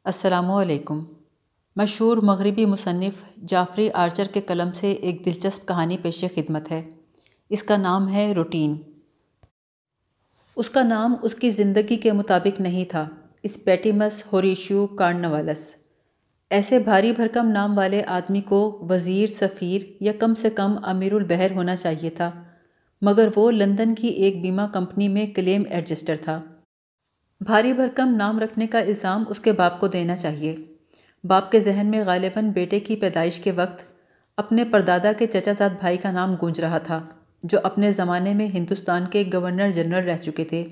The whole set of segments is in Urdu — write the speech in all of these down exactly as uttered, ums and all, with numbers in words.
السلام علیکم۔ مشہور مغربی مصنف جعفری آرچر کے قلم سے ایک دلچسپ کہانی پیش خدمت ہے۔ اس کا نام ہے روٹین۔ اس کا نام اس کی زندگی کے مطابق نہیں تھا، اسپیٹیمس ہوریشیو کارنوالس۔ ایسے بھاری بھرکم نام والے آدمی کو وزیر، سفیر یا کم سے کم امیر البحر ہونا چاہیے تھا، مگر وہ لندن کی ایک بیمہ کمپنی میں کلیم ایڈجسٹر تھا۔ بھاری بھرکم نام رکھنے کا الزام اس کے باپ کو دینا چاہیے۔ باپ کے ذہن میں غالباً بیٹے کی پیدائش کے وقت اپنے پردادا کے چچا زاد بھائی کا نام گونج رہا تھا، جو اپنے زمانے میں ہندوستان کے گورنر جنرل رہ چکے تھے۔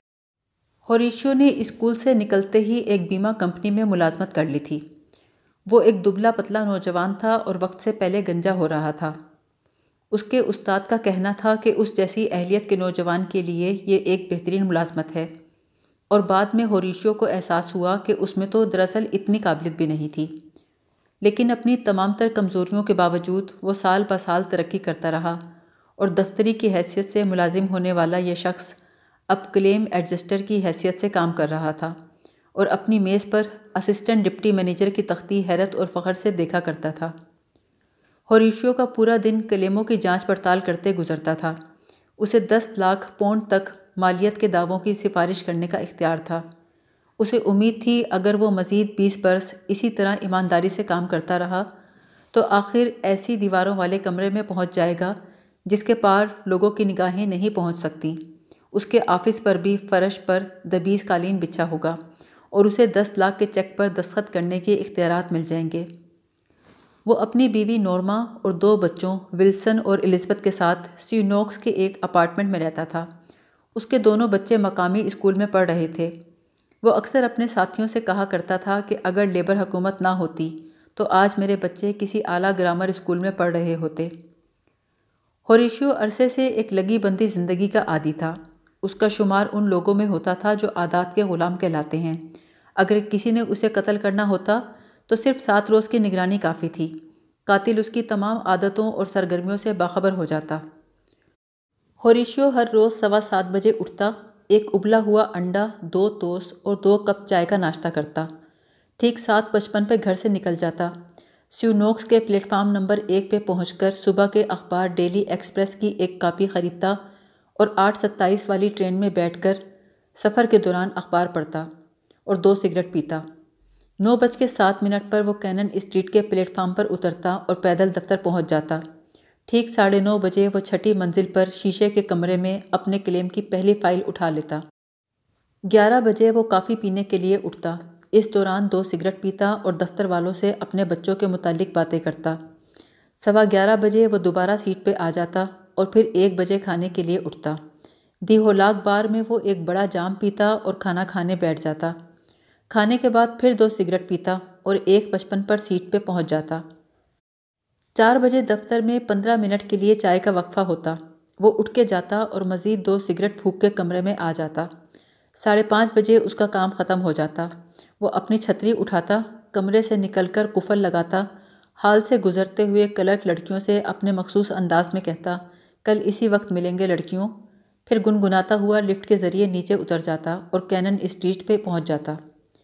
ہوریشیو نے اسکول سے نکلتے ہی ایک بیمہ کمپنی میں ملازمت کر لی تھی۔ وہ ایک دبلا پتلا نوجوان تھا اور وقت سے پہلے گنجا ہو رہا تھا۔ اس کے استاد کا کہنا تھا کہ اس جیسی اہلیت کے نوجوان کے لیے یہ ایک بہترین ملازمت ہے، اور بعد میں ہوریشیو کو احساس ہوا کہ اس میں تو دراصل اتنی قابلیت بھی نہیں تھی۔ لیکن اپنی تمام تر کمزوریوں کے باوجود وہ سال بہ سال ترقی کرتا رہا، اور دفتری کی حیثیت سے ملازم ہونے والا یہ شخص اب کلیم ایڈجسٹر کی حیثیت سے کام کر رہا تھا، اور اپنی میز پر اسسٹنٹ ڈپٹی مینیجر کی تختی حیرت اور فخر سے دیکھا کرتا تھا۔ ہوریشیو کا پورا دن کلیموں کی جانچ پڑتال کرتے گزرتا تھا۔ اسے دس لاکھ پونڈ تک مالیت کے دعووں کی سفارش کرنے کا اختیار تھا۔ اسے امید تھی اگر وہ مزید بیس برس اسی طرح ایمانداری سے کام کرتا رہا تو آخر ایسی دیواروں والے کمرے میں پہنچ جائے گا جس کے پار لوگوں کی نگاہیں نہیں پہنچ سکتیں۔ اس کے آفس پر بھی فرش پر دبیز قالین بچھا ہوگا، اور اسے دس لاکھ کے چیک پر دستخط کرنے کے اختیارات مل جائیں گے۔ وہ اپنی بیوی نورما اور دو بچوں ولسن اور الزبتھ کے ساتھ سیونوکس کے ایک اپارٹمنٹ میں رہتا تھا۔ اس کے دونوں بچے مقامی اسکول میں پڑھ رہے تھے۔ وہ اکثر اپنے ساتھیوں سے کہا کرتا تھا کہ اگر لیبر حکومت نہ ہوتی تو آج میرے بچے کسی اعلیٰ گرامر اسکول میں پڑھ رہے ہوتے۔ ہوریشیو عرصے سے ایک لگی بندی زندگی کا عادی تھا۔ اس کا شمار ان لوگوں میں ہوتا تھا جو عادات کے غلام کہلاتے ہیں۔ اگر کسی نے اسے قتل کرنا ہوتا تو صرف سات روز کی نگرانی کافی تھی۔ قاتل اس کی تمام عادتوں اور سرگرمیوں سے باخبر ہو جاتا۔ ہوریشیو ہر روز سوا سات بجے اٹھتا، ایک ابلا ہوا انڈا، دو ٹوسٹ اور دو کپ چائے کا ناشتہ کرتا۔ ٹھیک سات پچپن پہ گھر سے نکل جاتا۔ سیونوکس کے پلیٹ فارم نمبر ایک پہ پہنچ کر صبح کے اخبار ڈیلی ایکسپریس کی ایک کاپی خریدتا اور آٹھ ستائیس والی ٹرین میں بیٹھ کر سفر کے دوران اخبار پڑھتا اور دو سگریٹ پیتا۔ نو بج کے سات منٹ پر وہ کینن اسٹریٹ کے پلیٹ فارم پر اترتا اور پیدل دفتر پہنچ جاتا۔ ٹھیک ساڑھے نو بجے وہ چھٹی منزل پر شیشے کے کمرے میں اپنے کلیم کی پہلی فائل اٹھا لیتا۔ گیارہ بجے وہ کافی پینے کے لیے اٹھتا۔ اس دوران دو سگریٹ پیتا اور دفتر والوں سے اپنے بچوں کے متعلق باتیں کرتا۔ سوا گیارہ بجے وہ دوبارہ سیٹ پہ آ جاتا اور پھر ایک بجے کھانے کے لیے اٹھتا۔ دی ہولاک بار میں وہ ایک بڑا جام پیتا اور کھانا کھانے بیٹھ جاتا۔ کھانے کے بعد پھر دو سگریٹ پیتا اور ایک پچپن پر سیٹ پہ پہنچ جاتا۔ چار بجے دفتر میں پندرہ منٹ کے لیے چائے کا وقفہ ہوتا۔ وہ اٹھ کے جاتا اور مزید دو سگریٹ پھونک کے کمرے میں آ جاتا۔ ساڑھے پانچ بجے اس کا کام ختم ہو جاتا۔ وہ اپنی چھتری اٹھاتا، کمرے سے نکل کر قفل لگاتا، ہال سے گزرتے ہوئے کلرک لڑکیوں سے اپنے مخصوص انداز میں کہتا، کل اسی وقت ملیں گے لڑکیوں، پھر گنگناتا ہوا لفٹ کے ذریعے نیچے اتر جاتا اور کینن اسٹریٹ پہ پہنچ جاتا۔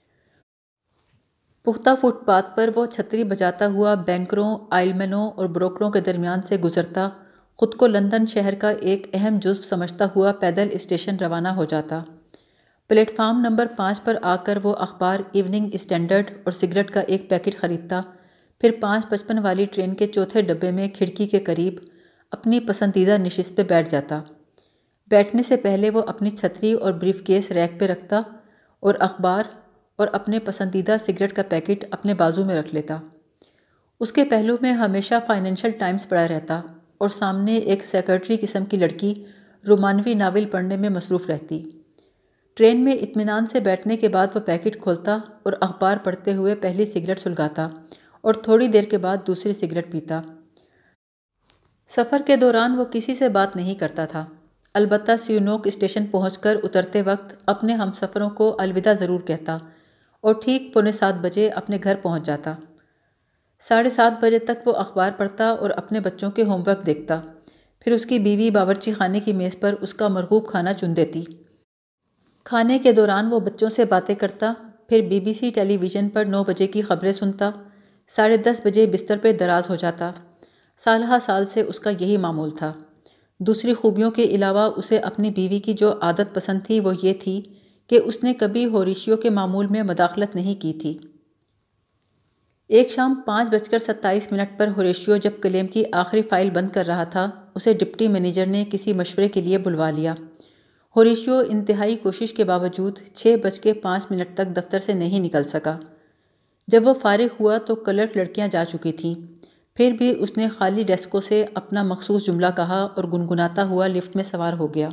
پختہ فٹ پاتھ پر وہ چھتری بجاتا ہوا بینکروں، آئلمنوں اور بروکروں کے درمیان سے گزرتا، خود کو لندن شہر کا ایک اہم جزو سمجھتا ہوا پیدل اسٹیشن روانہ ہو جاتا۔ پلیٹ فارم نمبر پانچ پر آ کر وہ اخبار ایوننگ اسٹینڈرڈ اور سگریٹ کا ایک پیکٹ خریدتا، پھر پانچ پچپن والی ٹرین کے چوتھے ڈبے میں کھڑکی کے قریب اپنی پسندیدہ نشست پہ بیٹھ جاتا۔ بیٹھنے سے پہلے وہ اپنی چھتری اور بریف کیس ریک پہ رکھتا اور اخبار اور اپنے پسندیدہ سگریٹ کا پیکٹ اپنے بازو میں رکھ لیتا۔ اس کے پہلو میں ہمیشہ فائنینشل ٹائمز پڑا رہتا اور سامنے ایک سیکرٹری قسم کی لڑکی رومانوی ناول پڑھنے میں مصروف رہتی۔ ٹرین میں اطمینان سے بیٹھنے کے بعد وہ پیکٹ کھولتا اور اخبار پڑھتے ہوئے پہلی سگریٹ سلگاتا اور تھوڑی دیر کے بعد دوسری سگریٹ پیتا۔ سفر کے دوران وہ کسی سے بات نہیں کرتا تھا، البتہ سیونوک اسٹیشن پہنچ کر اترتے وقت اپنے ہم سفروں کو الوداع ضرور کہتا اور ٹھیک پونے سات بجے اپنے گھر پہنچ جاتا۔ ساڑھے سات بجے تک وہ اخبار پڑھتا اور اپنے بچوں کے ہوم ورک دیکھتا، پھر اس کی بیوی باورچی خانے کی میز پر اس کا مرغوب کھانا چن دیتی۔ کھانے کے دوران وہ بچوں سے باتیں کرتا، پھر B B C television پر نو بجے کی خبریں سنتا، ساڑھے دس بجے بستر پہ دراز ہو جاتا۔ سال ہا سال سے اس کا یہی معمول تھا۔ دوسری خوبیوں کے علاوہ اسے اپنی بیوی کی جو عادت پسند تھی وہ یہ تھی کہ اس نے کبھی ہوریشیو کے معمول میں مداخلت نہیں کی تھی۔ ایک شام پانچ بج کر ستائیس منٹ پر ہوریشیو جب کلیم کی آخری فائل بند کر رہا تھا، اسے ڈپٹی مینیجر نے کسی مشورے کے لیے بلوا لیا۔ ہوریشیو انتہائی کوشش کے باوجود چھ بج کے پانچ منٹ تک دفتر سے نہیں نکل سکا۔ جب وہ فارغ ہوا تو کلرک لڑکیاں جا چکی تھیں، پھر بھی اس نے خالی ڈیسکوں سے اپنا مخصوص جملہ کہا اور گنگناتا ہوا لفٹ میں سوار ہو گیا۔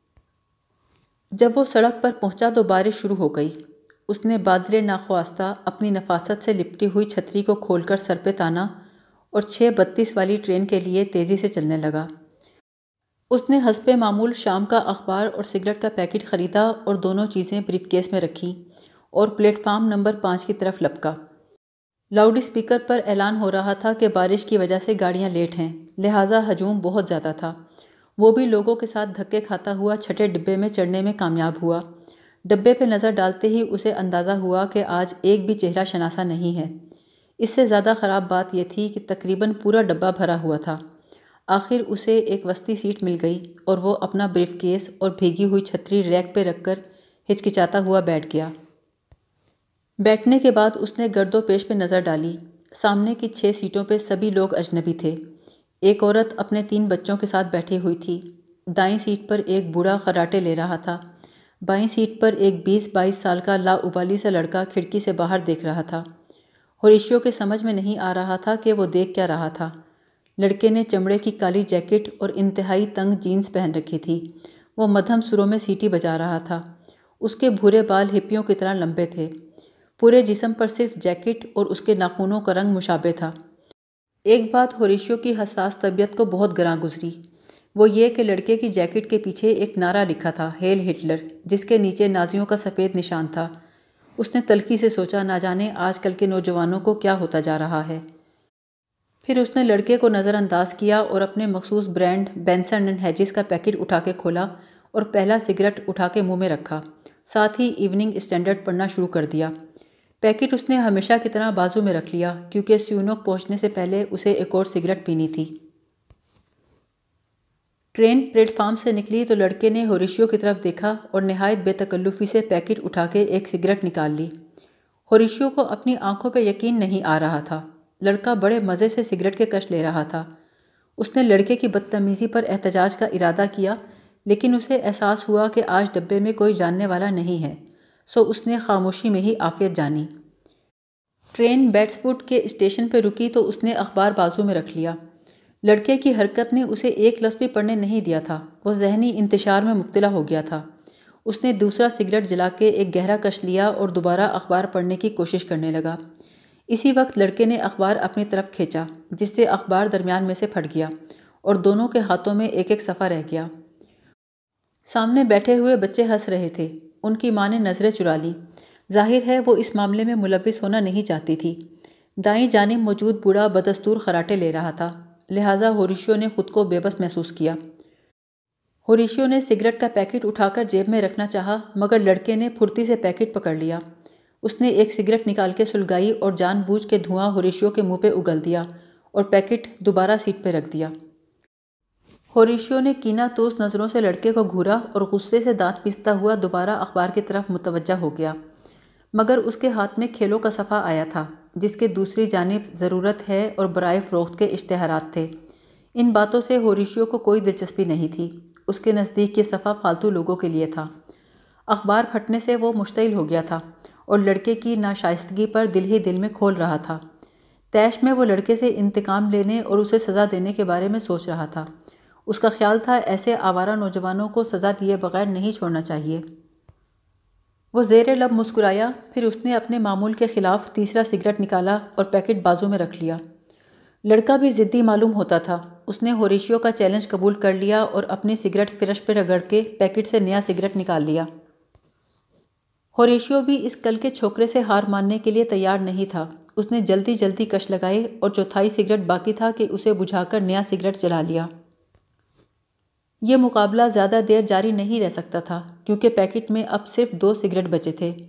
جب وہ سڑک پر پہنچا تو بارش شروع ہو گئی۔ اس نے بادلے ناخواستہ اپنی نفاست سے لپٹی ہوئی چھتری کو کھول کر سر پہ تانا اور چھ بتیس والی ٹرین کے لیے تیزی سے چلنے لگا۔ اس نے حسب معمول شام کا اخبار اور سگریٹ کا پیکٹ خریدا اور دونوں چیزیں بریف کیس میں رکھی اور پلیٹ فارم نمبر پانچ کی طرف لپکا۔ لاؤڈ اسپیکر پر اعلان ہو رہا تھا کہ بارش کی وجہ سے گاڑیاں لیٹ ہیں، لہٰذا ہجوم بہت زیادہ تھا۔ وہ بھی لوگوں کے ساتھ دھکے کھاتا ہوا چھٹے ڈبے میں چڑھنے میں کامیاب ہوا۔ ڈبے پہ نظر ڈالتے ہی اسے اندازہ ہوا کہ آج ایک بھی چہرہ شناسا نہیں ہے۔ اس سے زیادہ خراب بات یہ تھی کہ تقریباً پورا ڈبہ بھرا ہوا تھا۔ آخر اسے ایک وسطی سیٹ مل گئی اور وہ اپنا بریف کیس اور بھیگی ہوئی چھتری ریک پہ رکھ کر ہچکچاتا ہوا بیٹھ گیا۔ بیٹھنے کے بعد اس نے گرد و پیش پہ نظر ڈالی۔ سامنے کی چھ سیٹوں پہ سبھی لوگ اجنبی تھے۔ ایک عورت اپنے تین بچوں کے ساتھ بیٹھی ہوئی تھی۔ دائیں سیٹ پر ایک بوڑھا خراٹے لے رہا تھا۔ بائیں سیٹ پر ایک بیس بائیس سال کا لا ابالی سا لڑکا کھڑکی سے باہر دیکھ رہا تھا۔ ہوریشیو کے سمجھ میں نہیں آ رہا تھا کہ وہ دیکھ کیا رہا تھا۔ لڑکے نے چمڑے کی کالی جیکٹ اور انتہائی تنگ جینز پہن رکھی تھی۔ وہ مدھم سروں میں سیٹی بجا رہا تھا۔ اس کے بھورے بال ہپیوں کی طرح لمبے تھے۔ پورے جسم پر صرف جیکٹ اور اس کے ناخنوں کا رنگ مشابہ تھا۔ ایک بات ہوریشیو کی حساس طبیعت کو بہت گراں گزری، وہ یہ کہ لڑکے کی جیکٹ کے پیچھے ایک نعرہ لکھا تھا، ہیل ہٹلر، جس کے نیچے نازیوں کا سفید نشان تھا۔ اس نے تلخی سے سوچا، نہ جانے آج کل کے نوجوانوں کو کیا ہوتا جا رہا ہے۔ پھر اس نے لڑکے کو نظر انداز کیا اور اپنے مخصوص برانڈ بینسن اینڈ ہیجز کا پیکٹ اٹھا کے کھولا اور پہلا سگریٹ اٹھا کے منہ میں رکھا، ساتھ ہی ایوننگ اسٹینڈرڈ پڑھنا شروع کر دیا۔ پیکٹ اس نے ہمیشہ کی طرح بازو میں رکھ لیا کیونکہ سیونوک پہنچنے سے پہلے اسے ایک اور سگریٹ پینی تھی۔ ٹرین پلیٹ فارم سے نکلی تو لڑکے نے ہوریشیو کی طرف دیکھا اور نہایت بے تکلفی سے پیکٹ اٹھا کے ایک سگریٹ نکال لی۔ ہوریشیو کو اپنی آنکھوں پہ یقین نہیں آ رہا تھا۔ لڑکا بڑے مزے سے سگریٹ کے کش لے رہا تھا۔ اس نے لڑکے کی بدتمیزی پر احتجاج کا ارادہ کیا، لیکن اسے احساس ہوا کہ آج ڈبے میں کوئی جاننے والا نہیں ہے، سو اس نے خاموشی میں ہی عافیت جانی۔ ٹرین بیٹس فوڈ کے اسٹیشن پہ رکی تو اس نے اخبار بازو میں رکھ لیا۔ لڑکے کی حرکت نے اسے ایک لفظ بھی پڑھنے نہیں دیا تھا۔ وہ ذہنی انتشار میں مبتلا ہو گیا تھا۔ اس نے دوسرا سگریٹ جلا کے ایک گہرا کش لیا اور دوبارہ اخبار پڑھنے کی کوشش کرنے لگا۔ اسی وقت لڑکے نے اخبار اپنی طرف کھینچا، جس سے اخبار درمیان میں سے پھٹ گیا اور دونوں کے ہاتھوں میں ایک ایک صفحہ رہ گیا۔ سامنے بیٹھے ہوئے بچے ہنس رہے تھے۔ ان کی ماں نے نظریں چرا لیں۔ ظاہر ہے وہ اس معاملے میں ملوث ہونا نہیں چاہتی تھی۔ دائیں جانب موجود بوڑھا بدستور خراٹے لے رہا تھا، لہٰذا ہوریشیو نے خود کو بے بس محسوس کیا۔ ہوریشیو نے سگریٹ کا پیکٹ اٹھا کر جیب میں رکھنا چاہا، مگر لڑکے نے پھرتی سے پیکٹ پکڑ لیا۔ اس نے ایک سگریٹ نکال کے سلگائی اور جان بوجھ کے دھواں ہوریشیو کے منہ پہ اگل دیا اور پیکٹ دوبارہ سیٹ پہ رکھ دیا۔ ہوریشیو نے کینہ توز نظروں سے لڑکے کو گھورا اور غصے سے دانت پیستا ہوا دوبارہ اخبار کی طرف متوجہ ہو گیا، مگر اس کے ہاتھ میں کھیلوں کا صفحہ آیا تھا، جس کے دوسری جانب ضرورت ہے اور برائے فروخت کے اشتہارات تھے۔ ان باتوں سے ہوریشیو کو کوئی دلچسپی نہیں تھی۔ اس کے نزدیک یہ صفحہ فالتو لوگوں کے لیے تھا۔ اخبار پھٹنے سے وہ مشتعل ہو گیا تھا اور لڑکے کی ناشائستگی پر دل ہی دل میں کھول رہا تھا۔ طیش میں وہ لڑکے سے انتقام لینے اور اسے سزا دینے کے بارے میں سوچ رہا تھا۔ اس کا خیال تھا ایسے آوارہ نوجوانوں کو سزا دیے بغیر نہیں چھوڑنا چاہیے۔ وہ زیر لب مسکرایا، پھر اس نے اپنے معمول کے خلاف تیسرا سگریٹ نکالا اور پیکٹ بازو میں رکھ لیا۔ لڑکا بھی ضدی معلوم ہوتا تھا۔ اس نے ہوریشیو کا چیلنج قبول کر لیا اور اپنی سگریٹ فرش پہ رگڑ کے پیکٹ سے نیا سگریٹ نکال لیا۔ ہوریشیو بھی اس کل کے چھوکرے سے ہار ماننے کے لیے تیار نہیں تھا۔ اس نے جلدی جلدی کش لگائے اور چوتھائی سگریٹ باقی تھا کہ اسے بجھا کر نیا سگریٹ جلا لیا۔ یہ مقابلہ زیادہ دیر جاری نہیں رہ سکتا تھا کیونکہ پیکٹ میں اب صرف دو سگریٹ بچے تھے۔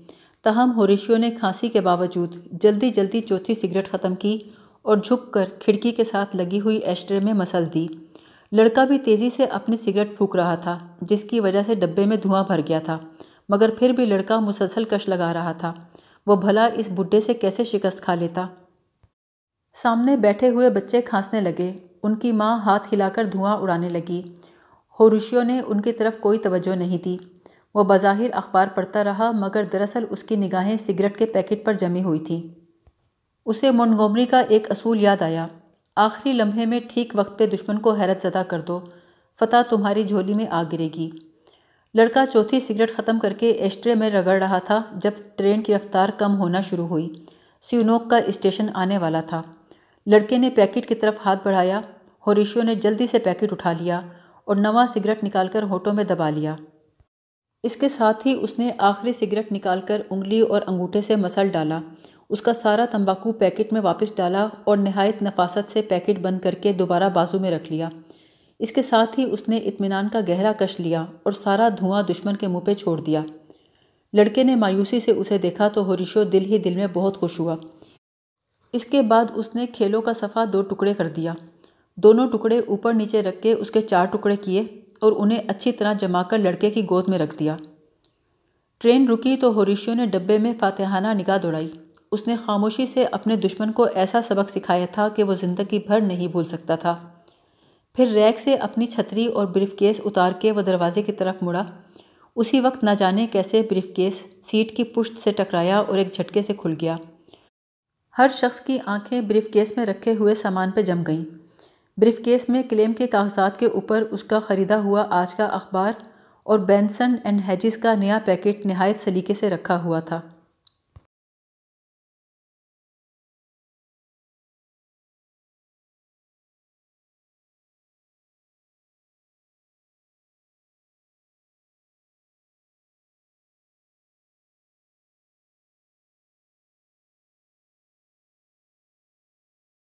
تاہم ہوریشیو نے کھانسی کے باوجود جلدی جلدی چوتھی سگریٹ ختم کی اور جھک کر کھڑکی کے ساتھ لگی ہوئی ایشٹرے میں مسل دی۔ لڑکا بھی تیزی سے اپنی سگریٹ پھونک رہا تھا، جس کی وجہ سے ڈبے میں دھواں بھر گیا تھا، مگر پھر بھی لڑکا مسلسل کش لگا رہا تھا۔ وہ بھلا اس بڈھے سے کیسے شکست کھا لیتا؟ سامنے بیٹھے ہوئے بچے کھانسنے لگے۔ ان کی ماں ہاتھ ہلا کر دھواں اڑانے لگی۔ ہوریشیو نے ان کی طرف کوئی توجہ نہیں دی۔ وہ بظاہر اخبار پڑھتا رہا، مگر دراصل اس کی نگاہیں سگریٹ کے پیکٹ پر جمی ہوئی تھیں۔ اسے مونٹگومری کا ایک اصول یاد آیا: آخری لمحے میں ٹھیک وقت پہ دشمن کو حیرت زدہ کر دو، فتح تمہاری جھولی میں آ گرے گی۔ لڑکا چوتھی سگریٹ ختم کر کے ایشٹرے میں رگڑ رہا تھا جب ٹرین کی رفتار کم ہونا شروع ہوئی۔ سیونوک کا اسٹیشن آنے والا تھا۔ لڑکے نے پیکٹ کی طرف ہاتھ بڑھایا۔ ہوریشیو نے جلدی سے پیکٹ اٹھا لیا اور نواں سگریٹ نکال کر ہونٹوں میں دبا لیا۔ اس کے ساتھ ہی اس نے آخری سگریٹ نکال کر انگلی اور انگوٹھے سے مسل ڈالا، اس کا سارا تمباکو پیکٹ میں واپس ڈالا اور نہایت نفاست سے پیکٹ بند کر کے دوبارہ بازو میں رکھ لیا۔ اس کے ساتھ ہی اس نے اطمینان کا گہرا کش لیا اور سارا دھواں دشمن کے منہ پہ چھوڑ دیا۔ لڑکے نے مایوسی سے اسے دیکھا تو ہوریشیو دل ہی دل میں بہت خوش ہوا۔ اس کے بعد اس نے کھیلوں کا صفحہ دو ٹکڑے کر دیا۔ دونوں ٹکڑے اوپر نیچے رکھ کے اس کے چار ٹکڑے کیے اور انہیں اچھی طرح جما کر لڑکے کی گود میں رکھ دیا۔ ٹرین رکی تو ہوریشیو نے ڈبے میں فاتحانہ نگاہ دوڑائی۔ اس نے خاموشی سے اپنے دشمن کو ایسا سبق سکھایا تھا کہ وہ زندگی بھر نہیں بھول سکتا تھا۔ پھر ریک سے اپنی چھتری اور بریف کیس اتار کے وہ دروازے کی طرف مڑا۔ اسی وقت نہ جانے کیسے بریف کیس سیٹ کی پشت سے ٹکرایا اور ایک جھٹکے سے کھل گیا۔ ہر شخص کی آنکھیں بریف کیس میں رکھے ہوئے سامان پہ جم گئیں۔ بریف کیس میں کلیم کے کاغذات کے اوپر اس کا خریدا ہوا آج کا اخبار اور بینسن اینڈ ہیجز کا نیا پیکٹ نہایت سلیقے سے رکھا ہوا تھا۔